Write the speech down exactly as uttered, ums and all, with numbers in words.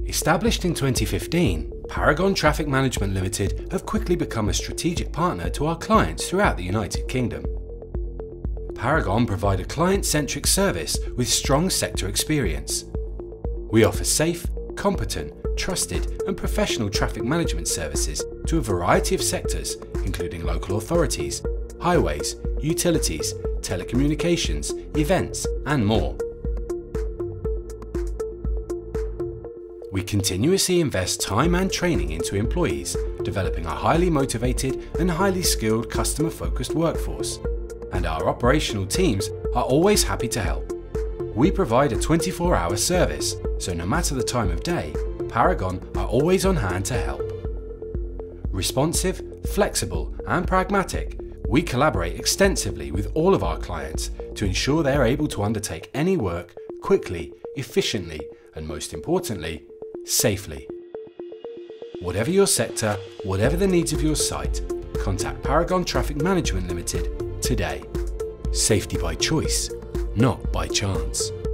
Established in twenty fifteen, Paragon Traffic Management Limited have quickly become a strategic partner to our clients throughout the United Kingdom. Paragon provide a client-centric service with strong sector experience. We offer safe, competent, trusted and professional traffic management services to a variety of sectors, including local authorities, highways, utilities, telecommunications, events and more. We continuously invest time and training into employees, developing a highly motivated and highly skilled customer-focused workforce. And our operational teams are always happy to help. We provide a twenty-four hour service, so no matter the time of day, Paragon are always on hand to help. Responsive, flexible and pragmatic, we collaborate extensively with all of our clients to ensure they are able to undertake any work quickly, efficiently and most importantly, safely. Whatever your sector, whatever the needs of your site, contact Paragon Traffic Management Limited today. Safety by choice, not by chance.